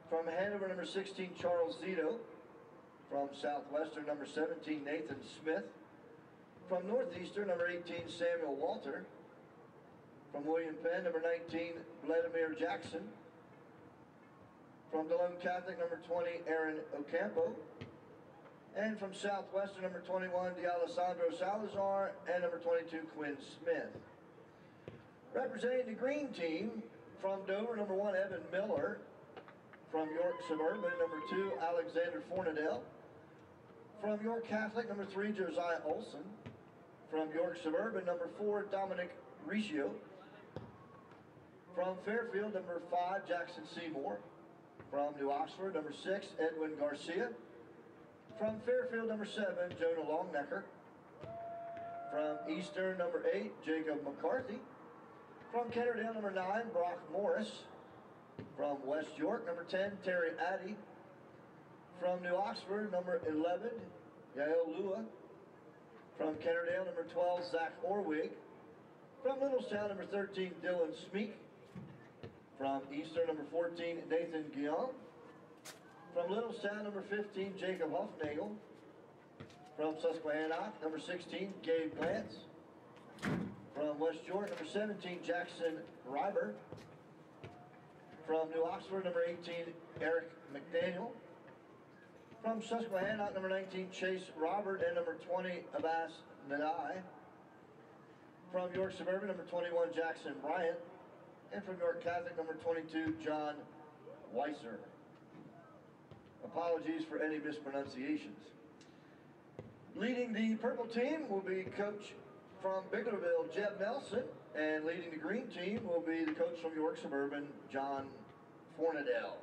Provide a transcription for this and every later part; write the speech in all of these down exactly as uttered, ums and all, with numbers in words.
From Hanover, number sixteen, Charles Zito. From Southwestern, number seventeen, Nathan Smith. From Northeastern, number eighteen, Samuel Walter. From William Penn, number nineteen, Vladimir Jackson. From DeLone Catholic, number twenty, Aaron Ocampo. And from Southwestern, number twenty-one, D'Alessandro Salazar, and number twenty-two, Quinn Smith. Representing the green team, from Dover, number one, Evan Miller. From York Suburban, number two, Alexander Fornadell. From York Catholic, number three, Josiah Olson. From York Suburban, number four, Dominic Riccio. From Fairfield, number five, Jackson Seymour. From New Oxford, number six, Edwin Garcia. From Fairfield, number seven, Jonah Longnecker. From Eastern, number eight, Jacob McCarthy. From Kennerdale, number nine, Brock Morris. From West York, number ten, Terry Addy. From New Oxford, number eleven, Yael Lua. From Kennerdale, number twelve, Zach Orwig. From Littlestown, number thirteen, Dylan Smeek. From Eastern, number fourteen, Nathan Guillaume. From Littlestown, number fifteen, Jacob Huffnagel. From Susquehanna, number sixteen, Gabe Glantz. From West York, number seventeen, Jackson Ryber. From New Oxford, number eighteen, Eric McDaniel. From Susquehanna, number nineteen, Chase Robert, and number twenty, Abbas Nadai. From York Suburban, number twenty-one, Jackson Bryant. And from York Catholic, number twenty-two, John Weiser. Apologies for any mispronunciations. Leading the purple team will be coach from Biglerville, Jeb Nelson, and leading the green team will be the coach from York Suburban, John Fornadell.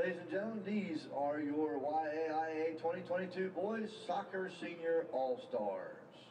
Ladies and gentlemen, these are your Y A I A twenty twenty-two Boys Soccer Senior All-Stars.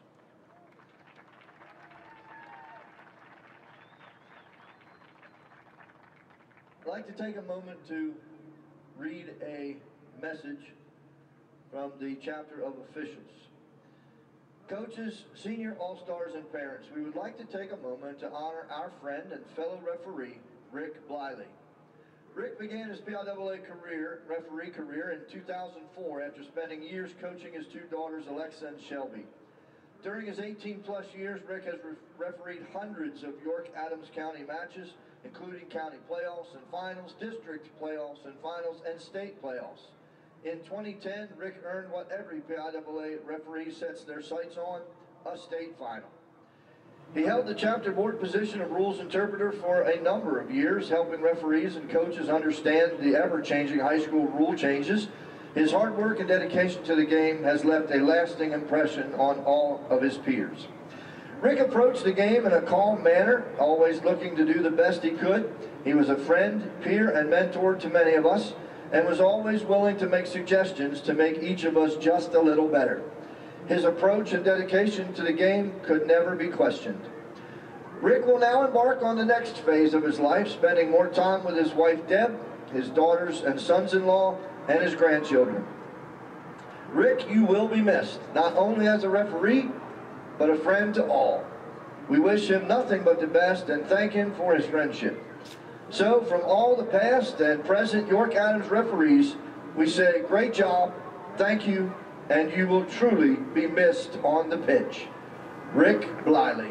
I'd like to take a moment to read a message from the chapter of officials. Coaches, senior all-stars, and parents, we would like to take a moment to honor our friend and fellow referee, Rick Bliley. Rick began his P I A A career, referee career in two thousand four after spending years coaching his two daughters, Alexa and Shelby. During his eighteen plus years, Rick has re refereed hundreds of York Adams County matches, including county playoffs and finals, district playoffs and finals, and state playoffs. In twenty ten, Rick earned what every P I A A referee sets their sights on, a state final. He held the chapter board position of rules interpreter for a number of years, helping referees and coaches understand the ever-changing high school rule changes. His hard work and dedication to the game has left a lasting impression on all of his peers. Rick approached the game in a calm manner, always looking to do the best he could. He was a friend, peer, and mentor to many of us, and was always willing to make suggestions to make each of us just a little better. His approach and dedication to the game could never be questioned. Rick will now embark on the next phase of his life, spending more time with his wife Deb, his daughters and sons-in-law, and his grandchildren. Rick, you will be missed, not only as a referee, but a friend to all. We wish him nothing but the best and thank him for his friendship. So, from all the past and present York Adams referees, we say great job, thank you, and you will truly be missed on the pitch. Rick Bliley.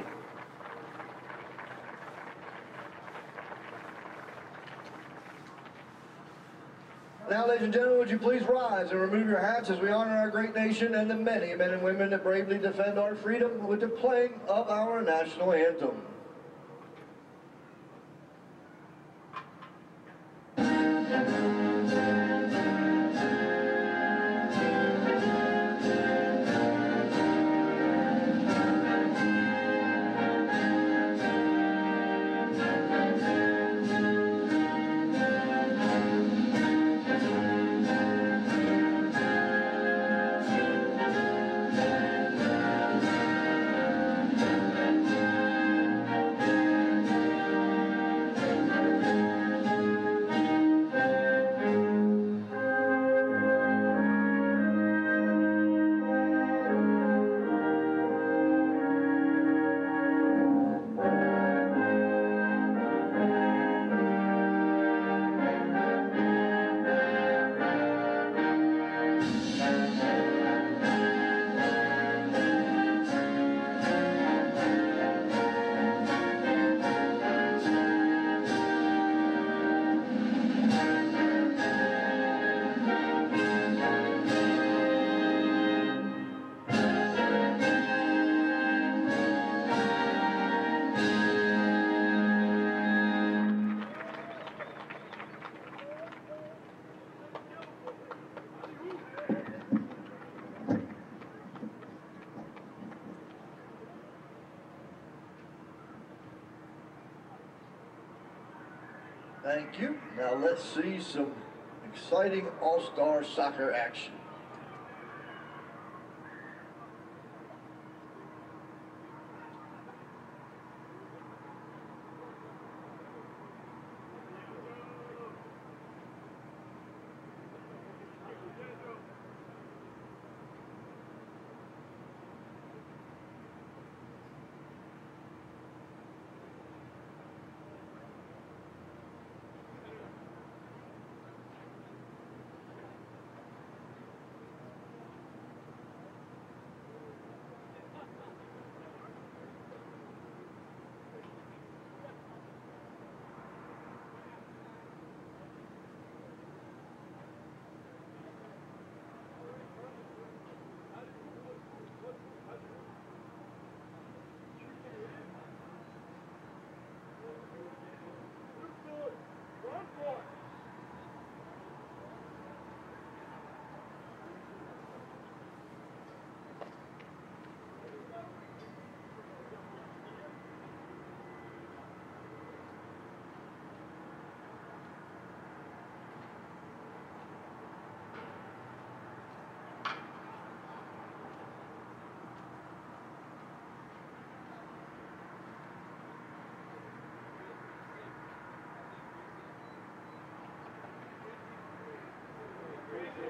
Now, ladies and gentlemen, would you please rise and remove your hats as we honor our great nation and the many men and women that bravely defend our freedom with the playing of our national anthem. Thank you. Now let's see some exciting all-star soccer action.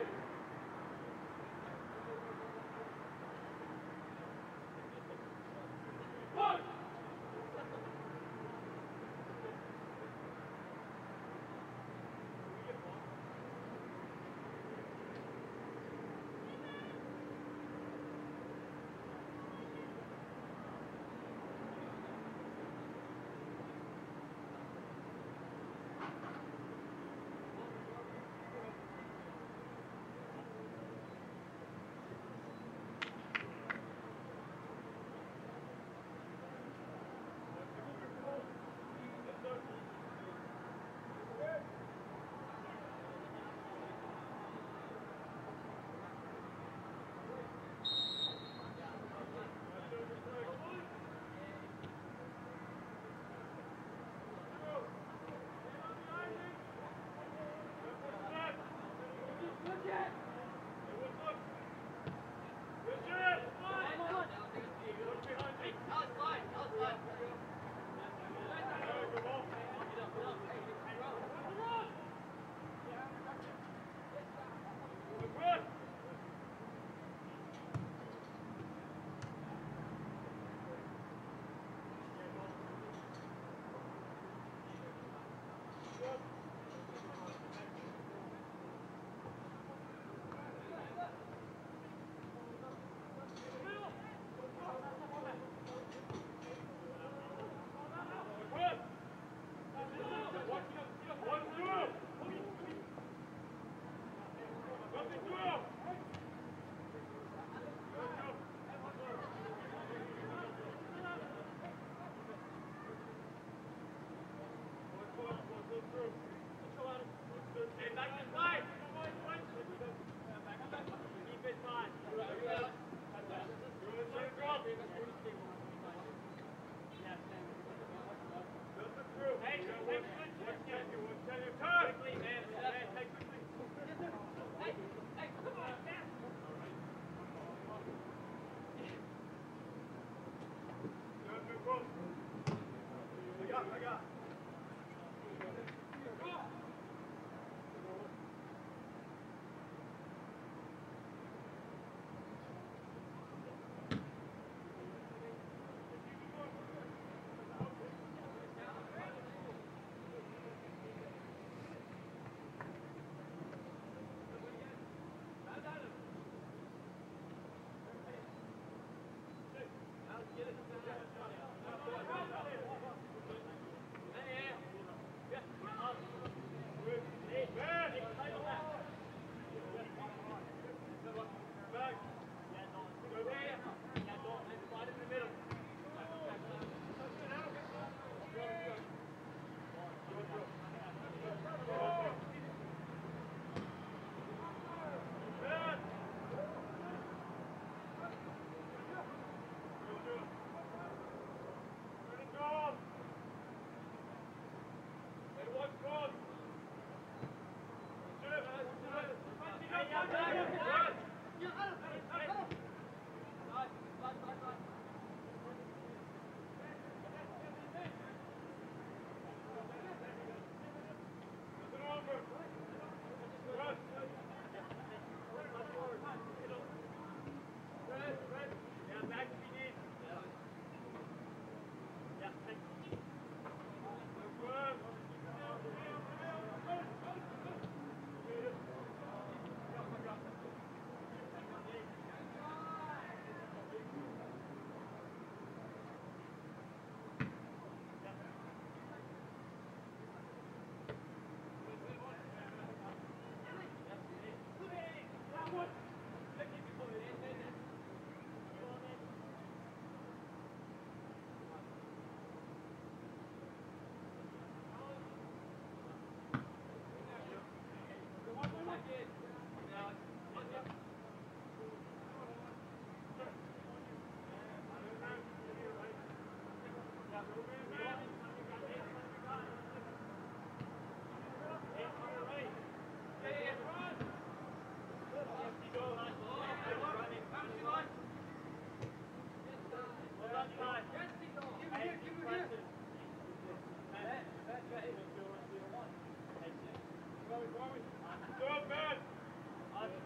Go, man!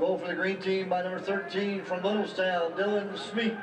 Goal for the green team by number thirteen from Littlestown, Dylan Smeek.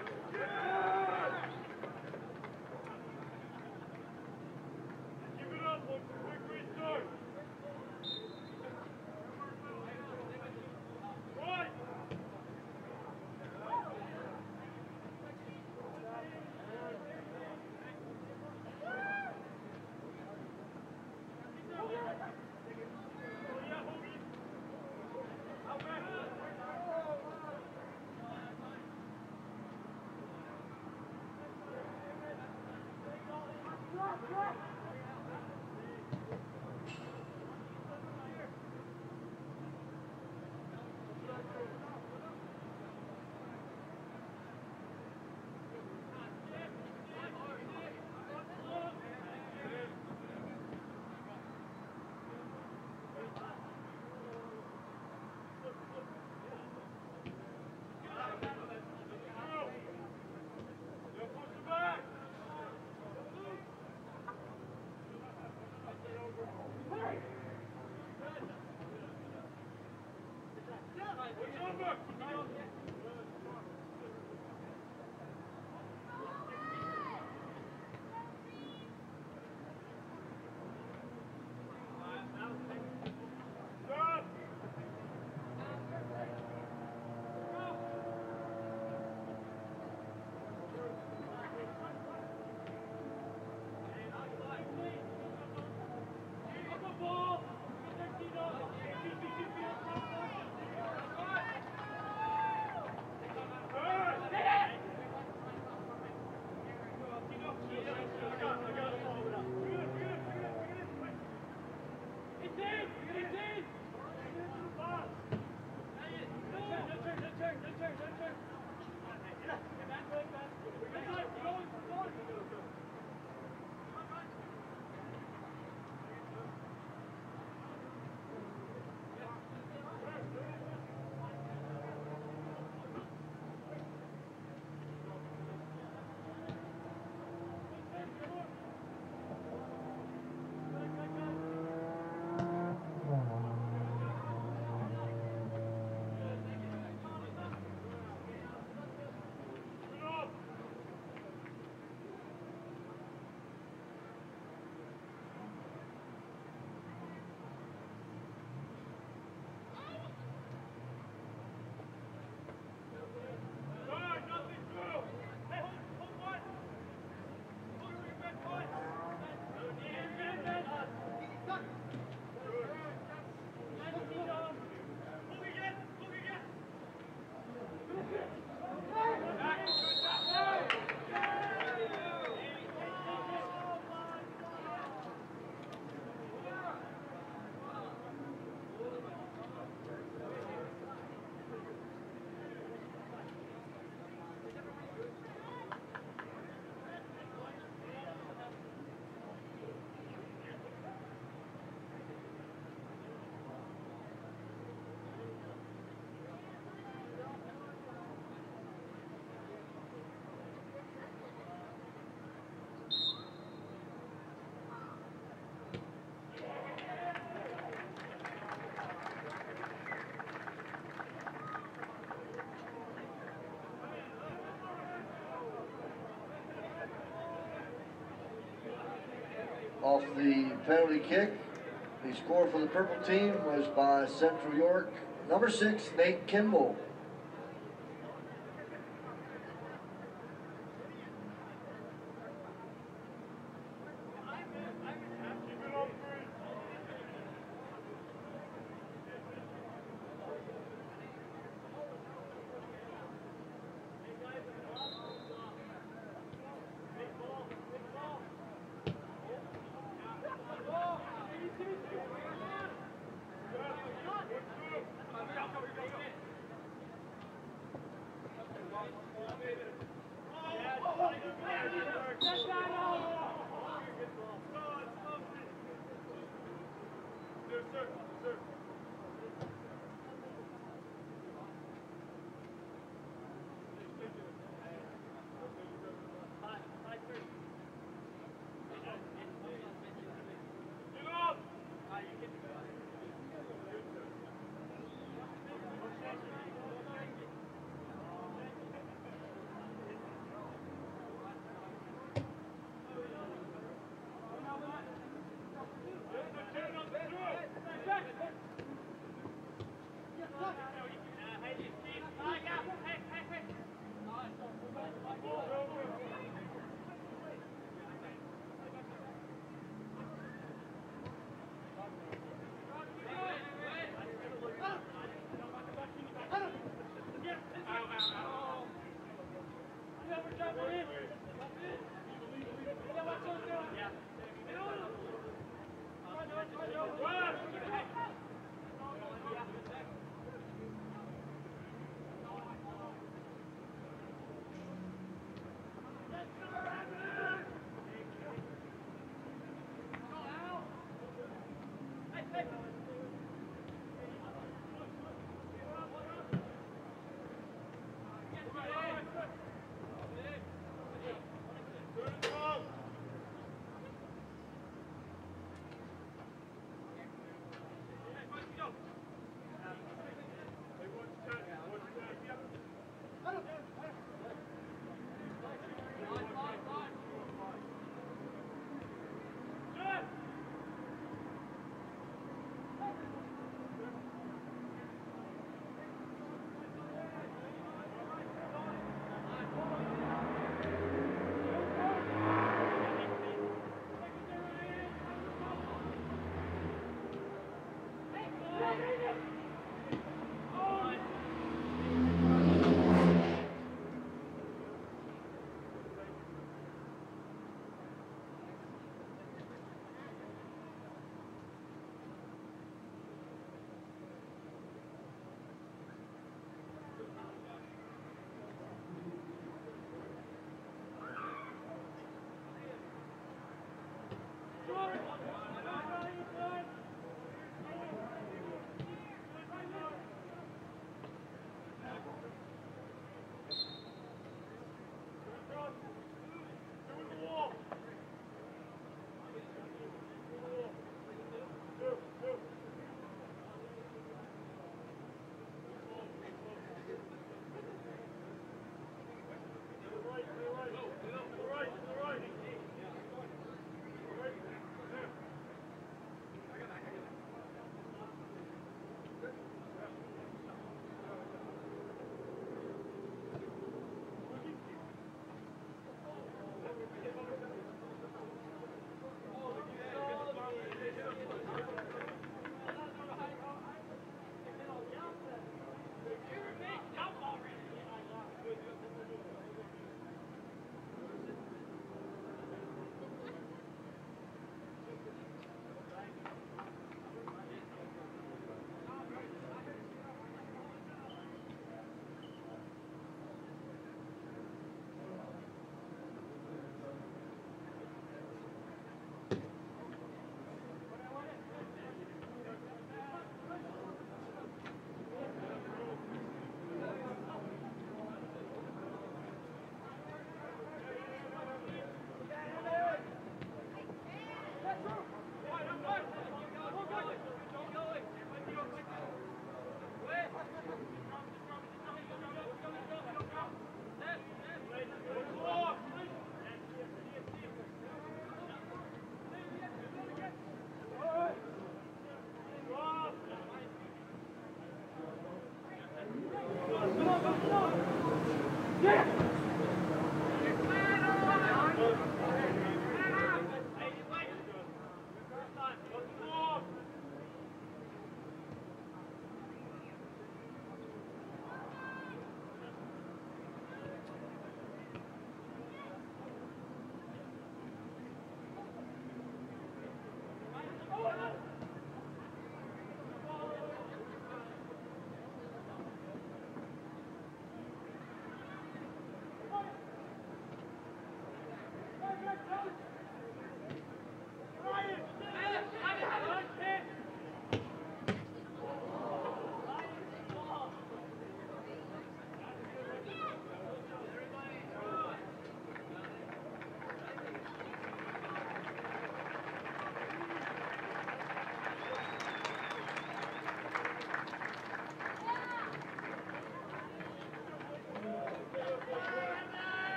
Off the penalty kick, the score for the purple team was by Central York, number six, Nate Kimball.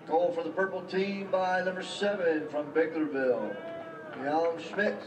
Goal for the purple team by number seven from Bakerville, Jan Schmitz.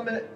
minute.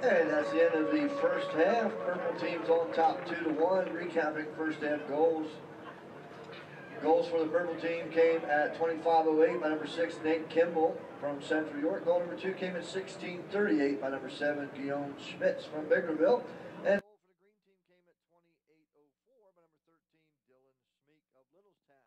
And that's the end of the first half. Purple team's on top two to one. Recapping first half goals. Goals for the purple team came at twenty-five oh eight by number six, Nate Kimball from Central York. Goal number two came at sixteen thirty-eight by number seven, Guillaume Schmitz from Biggerville. And goal for the green team came at twenty-eight oh four by number thirteen, Dylan Smeek of Littlestown.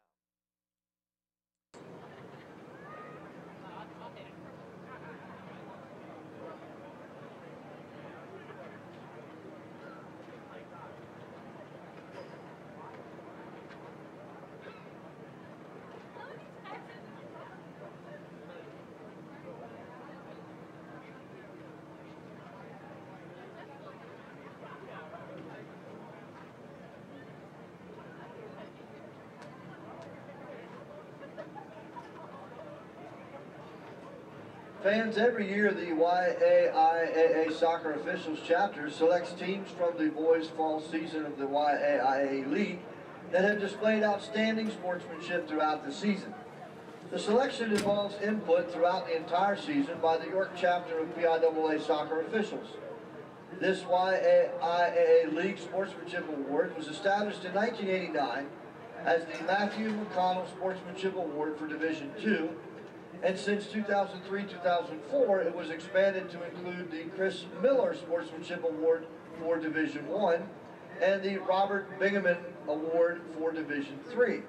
Fans, every year the Y A I A A Soccer Officials Chapter selects teams from the boys' fall season of the Y A I A League that have displayed outstanding sportsmanship throughout the season. The selection involves input throughout the entire season by the York Chapter of P I A A Soccer Officials. This Y A I A A League Sportsmanship Award was established in nineteen eighty-nine as the Matthew McConnell Sportsmanship Award for Division two. And since two thousand three two thousand four, it was expanded to include the Chris Miller Sportsmanship Award for Division one and the Robert Bingaman Award for Division three.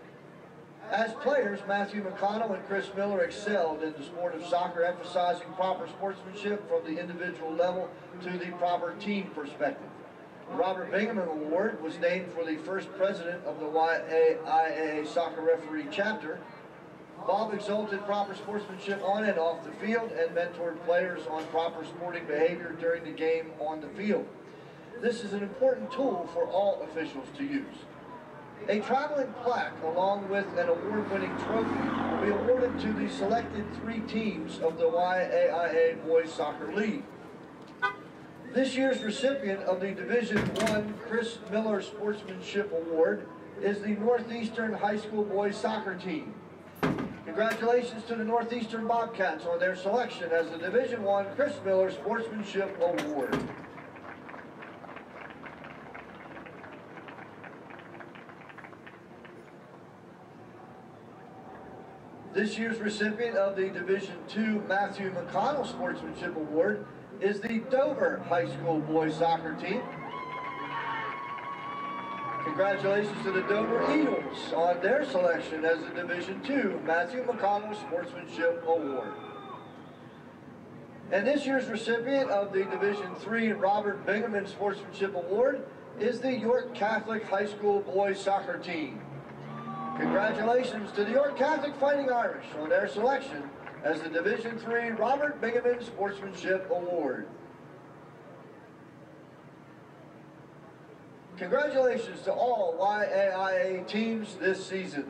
As players, Matthew McConnell and Chris Miller excelled in the sport of soccer, emphasizing proper sportsmanship from the individual level to the proper team perspective. The Robert Bingaman Award was named for the first president of the Y A I A A Soccer Referee Chapter. Bob exalted proper sportsmanship on and off the field and mentored players on proper sporting behavior during the game on the field. This is an important tool for all officials to use. A traveling plaque, along with an award-winning trophy, will be awarded to the selected three teams of the Y A I A Boys Soccer League. This year's recipient of the Division one Chris Miller Sportsmanship Award is the Northeastern High School Boys Soccer Team. Congratulations to the Northeastern Bobcats on their selection as the Division one Chris Miller Sportsmanship Award. This year's recipient of the Division two Matthew McConnell Sportsmanship Award is the Dover High School Boys Soccer Team. Congratulations to the Dover Eagles on their selection as the Division two Matthew McConnell Sportsmanship Award. And this year's recipient of the Division three Robert Bingaman Sportsmanship Award is the York Catholic High School Boys Soccer Team. Congratulations to the York Catholic Fighting Irish on their selection as the Division three Robert Bingaman Sportsmanship Award. Congratulations to all Y A I A teams this season.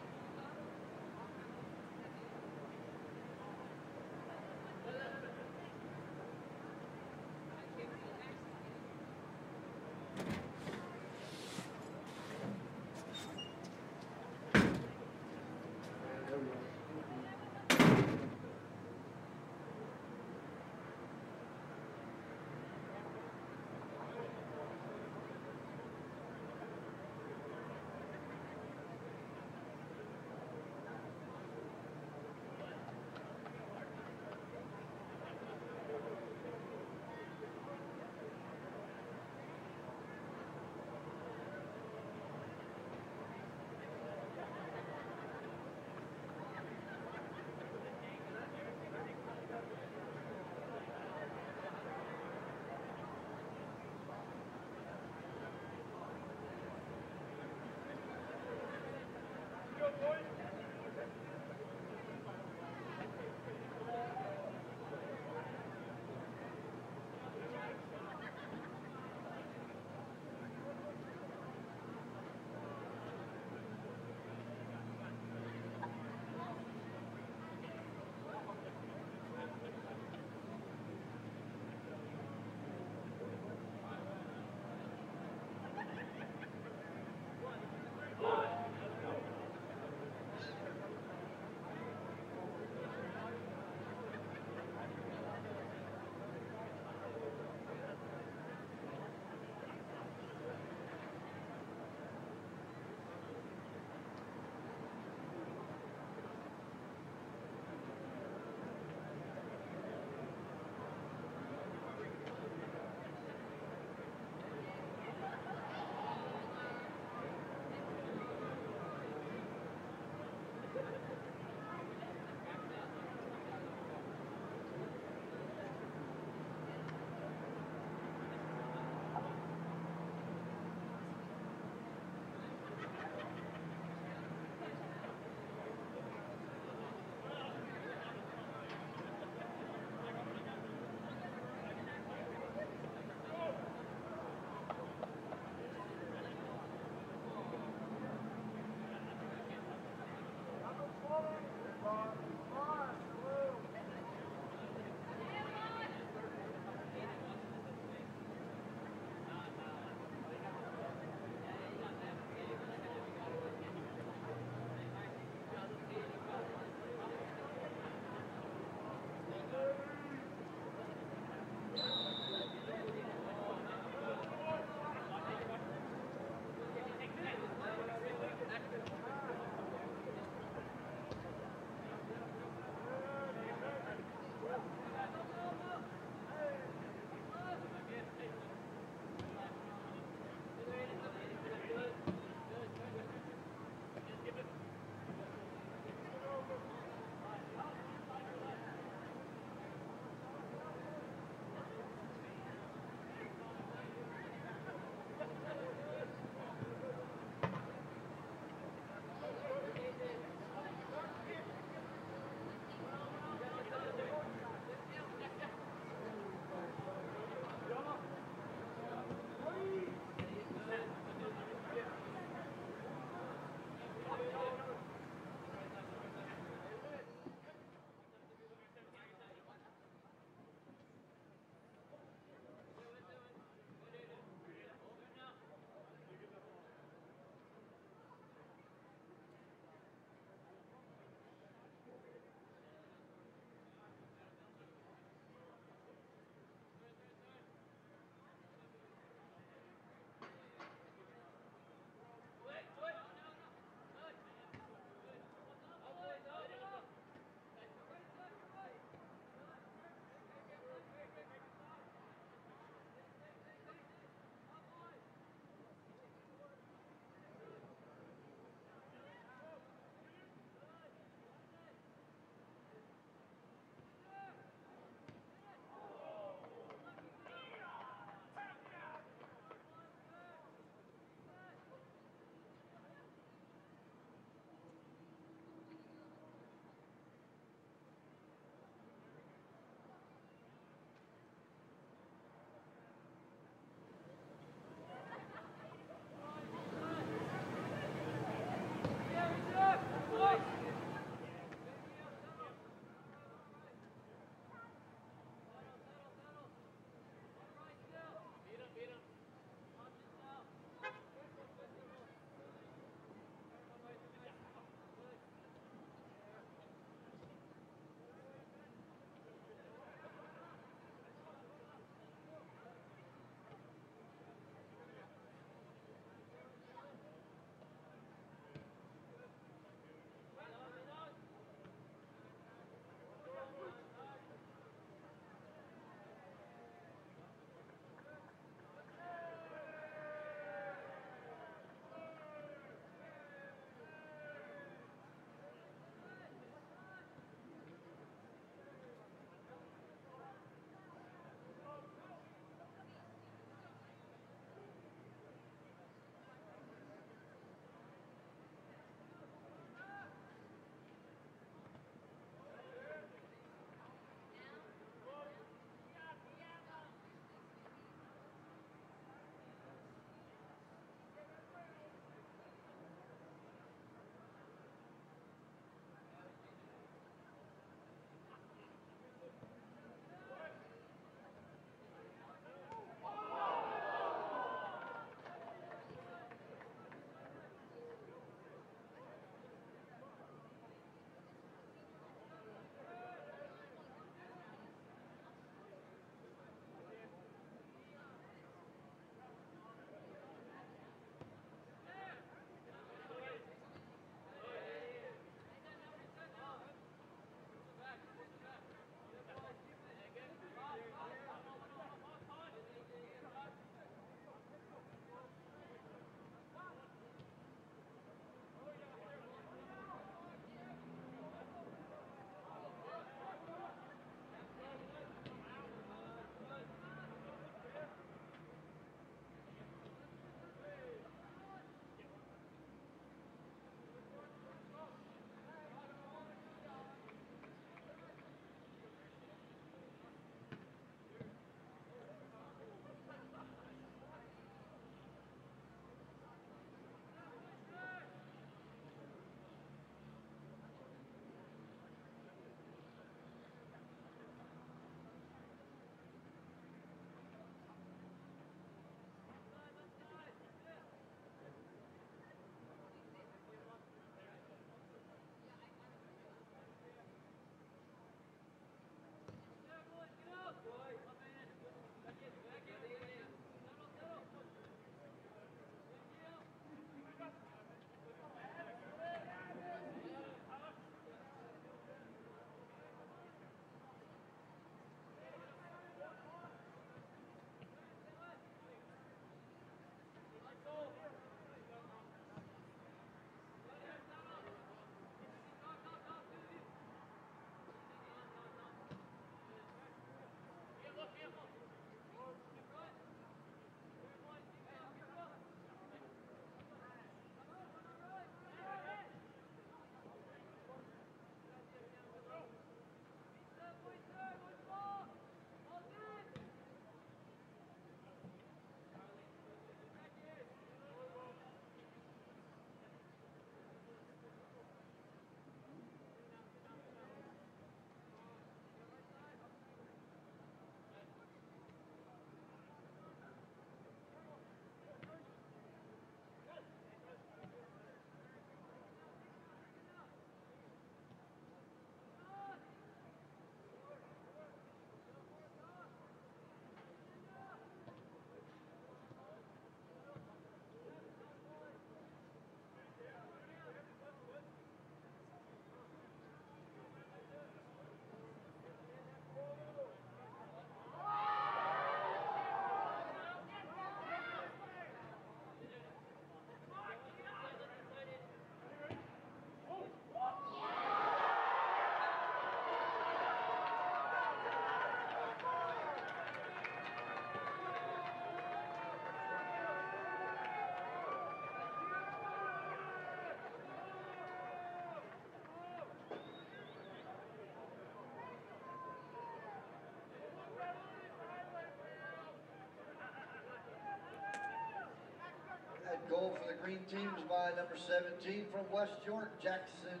green teams by number seventeen from West York, Jackson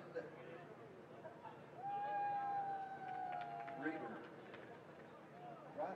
Reader. Right?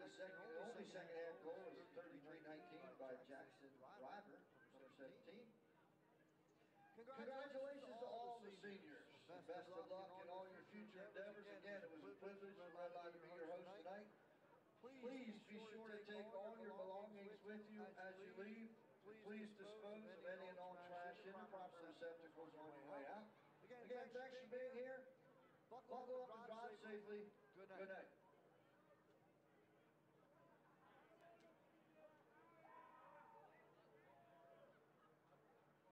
the second, the only second half goal was thirty-three nineteen by Jackson Driver, number seventeen. Congratulations to all the seniors. Best of luck in all your future endeavors. Again, it was a privilege and my honor to be your host tonight. Please be sure to take all your belongings with you as you leave. Please dispose of any and all trash in the proper receptacles on your way out. Again, thanks for being here. Buckle up and drive safely. Good night.